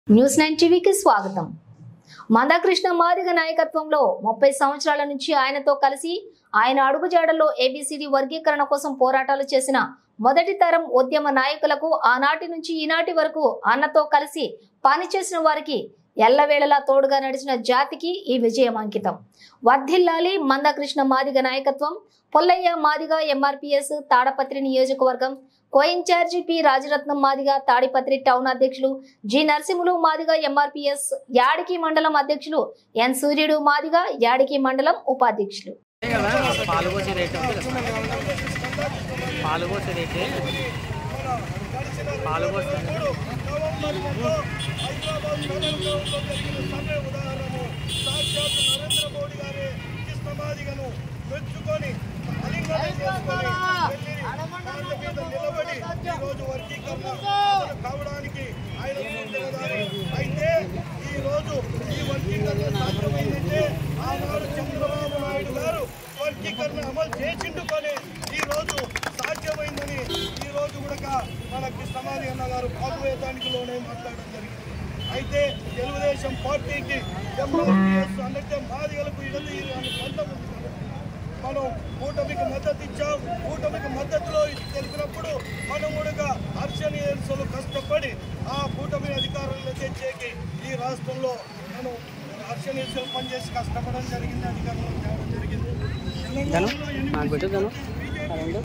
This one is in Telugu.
న్యూస్ 9 టీవీకి స్వాగతం. మందాకృష్ణ మాదిగ నాయకత్వంలో 30 సంవత్సరాల నుంచి ఆయనతో కలిసి ఆయన అడుగుజాడల్లో ఏబిసిడి వర్గీకరణ కోసం పోరాటాలు చేసిన మొదటి తరం ఉద్యమ నాయకులకు ఆనాటి నుంచి ఈనాటి వరకు అన్నతో కలిసి పనిచేసిన వారికి ఎల్లవేళలా తోడుగా నడిచిన జాతికి ఈ విజయం అంకితం. వర్ధిల్లాలి మందాకృష్ణ మాదిగ నాయకత్వం. పొల్లయ్య మాదిగ ఎంఆర్పిఎస్ తాడపత్రి నియోజకవర్గం co in charge P Rajaratnam Madiga Tadipatri town అధ్యక్షులు జి నరసింహులు మాదిగ ఎంఆర్పిఎస్ యాడికి మండలం అధ్యక్షులు ఎన్ సూర్యుడు మాదిగ యాడికి మండలం ఉపాధ్యక్షులు. కావడానికి ఆయన అయితే ఈ రోజు ఈ వర్గీకరణ సాధ్యమైందంటే ఆనాడు చంద్రబాబు నాయుడు గారు వర్గీకరణ అమలు చేసిండుకొని ఈ రోజు సాధ్యమైందని ఈ రోజు కూడా మనకి సమాధి అన్న గారు భాగవేదానికి లోనే మాట్లాడడం జరిగింది. అయితే తెలుగుదేశం పార్టీకి ఎంఆర్పిఎస్ అంటే మాదిగలకు మనం కూటమికి మద్దతు ఇచ్చాం. కూటమికి మద్దతులో తెలిపినప్పుడు మనం కూడా హర్షణీయులు కష్టపడి ఆ కూటమి అధికారంలో తెచ్చేకి ఈ రాష్ట్రంలో మనం హర్షణీయులు పనిచేసి కష్టపడడం జరిగింది, అధికారంలో తేవడం జరిగింది.